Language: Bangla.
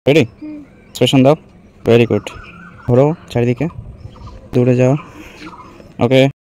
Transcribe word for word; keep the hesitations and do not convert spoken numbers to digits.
রেডি? এক্সপ্রেশন দাও। Very good. ঘোরো চারিদিকে, দূরে যাও। ওকে।